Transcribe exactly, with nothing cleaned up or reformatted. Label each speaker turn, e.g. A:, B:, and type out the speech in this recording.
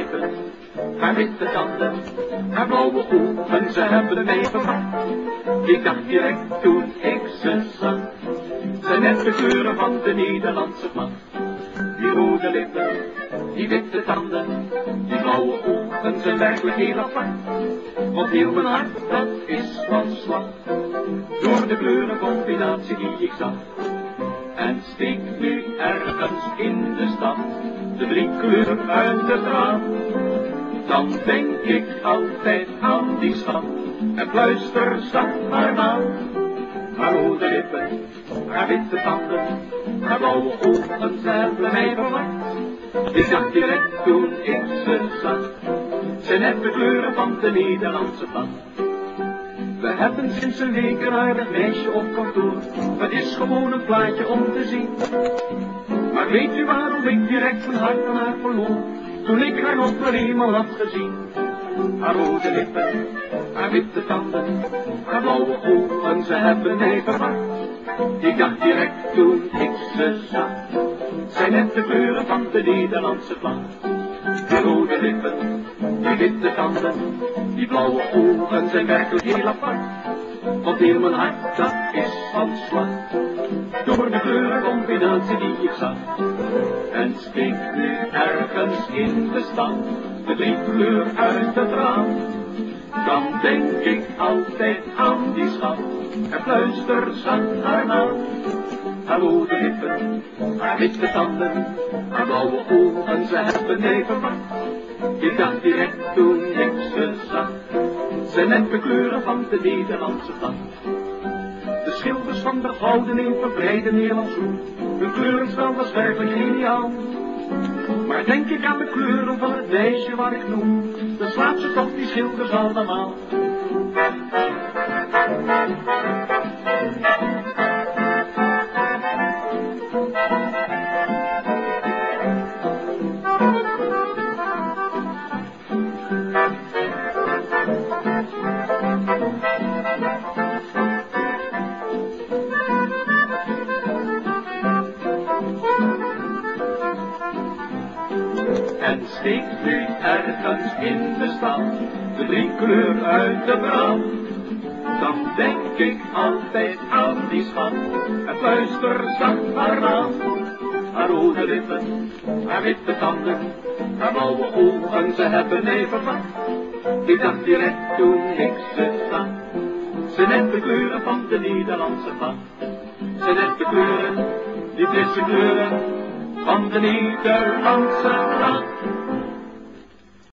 A: lippen, haar witte tanden, haar blauwe ogen, ze hebben mij verwacht. Ik dacht direct toen ik ze zag, zijn net de kleuren van de Nederlandse vlag. Die rode lippen, die witte tanden, die blauwe ogen zijn werkelijk heel apart. Want heel mijn hart, dat is van slag, door de kleurencombinatie die ik zag. En steek nu ergens in de stad de drie kleuren uit het raam, dan denk ik altijd aan die stad en fluister zacht haar naam. Haar rode lippen, haar witte tanden, haar blauwe ogen, ze hebben mij verwacht. Ik dacht direct toen ik ze zag, zijn net de kleuren van de Nederlandse vlag. We hebben sinds een week een aardig meisje op kantoor, het is gewoon een plaatje om te zien. Maar weet u waarom ik direct mijn hart aan haar verloor, toen ik haar nog maar eenmaal had gezien? Haar rode lippen, haar witte tanden, haar blauwe ogen, ze hebben mij verwacht. Ik dacht direct toen ik ze zag, zijn net de kleuren van de Nederlandse vlag. Die rode lippen, die witte tanden, die blauwe ogen zijn werkelijk heel apart. Want heel mijn hart, dat is van slag, door de kleurencombinatie die ik zag. En steek nu ergens in de stad de drie kleur uit het raam, dan denk ik altijd aan die schat en fluister zacht haar naam. Haar rode lippen, haar witte tanden, haar blauwe ogen, ze hebben mij verwacht. Ik dacht direct toen ik ze zag, zijn net de kleuren van de Nederlandse vlag. De schilders van de gouden eeuw verbreiden Nederlands roem, hun kleurenspel was werkelijk geniaal. Maar denk ik aan de kleuren van het meisje waar ik noem, dan slaat ze toch die schilders allemaal. En steek nu ergens in de stad de drie kleur uit de brand, dan denk ik altijd aan die schat en fluister zacht haar naam. Haar rode lippen, haar witte tanden, haar blauwe ogen, ze hebben mij verwacht. Ik dacht direct toen ik ze zag, ze net de kleuren van de Nederlandse vlag. Ze net de kleuren, die frisse kleuren van de Nederlandse vlag.